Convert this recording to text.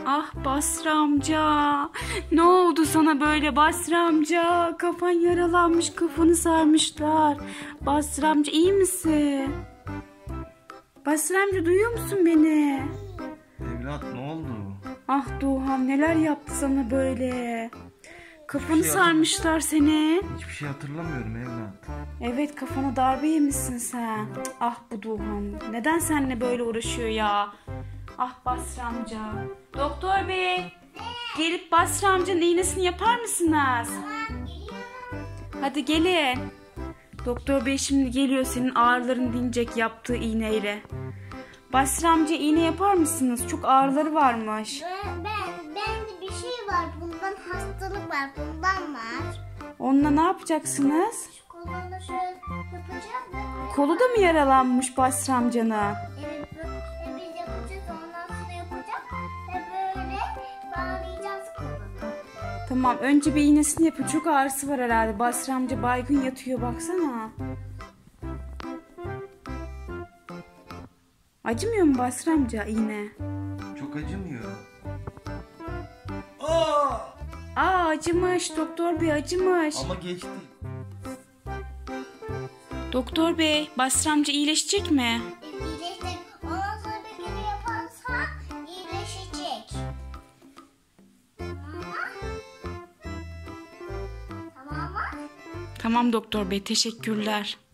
Ah Basri amca. Ne oldu sana böyle Basri amca? Kafan yaralanmış, kafanı sarmışlar. Basri amca iyi misin? Basri amca duyuyor musun beni? Evlat ne oldu? Ah Doğan neler yaptı sana böyle? Kafanı şey sarmışlar seni. Hiçbir şey hatırlamıyorum evlat. Evet kafana darbe yemişsin sen. Ah bu Doğan. Neden seninle böyle uğraşıyor ya? Ah Basri amca. Doktor bey. Gelip Basri amcanın iğnesini yapar mısınız? Hadi gelin. Doktor bey şimdi geliyor, senin ağrıların dinecek yaptığı iğneyle. Basri amca iğne yapar mısınız? Çok ağrıları varmış. Bende bir şey var. Bundan hastalık var. Bundan var. Onunla ne yapacaksınız? Şu kollarına şöyle yapacağım. Kolu da mı yaralanmış Basri amcanın? Evet. Biz yapacağız. Ondan sonra yapacağım. Ve böyle bağlayacağız kolunu. Tamam, önce bir iğnesini yapın. Çok ağrısı var herhalde. Basri amca baygın yatıyor, baksana. Acımıyor mu Basri amca iğne? Çok acımıyor. Aa acımış, doktor bey acımış. Ama geçti. Doktor bey, Basri amca iyileşecek mi? İyileşecek. Ondan sonra bir kere yaparsa iyileşecek. Tamam mı? Tamam doktor bey, teşekkürler.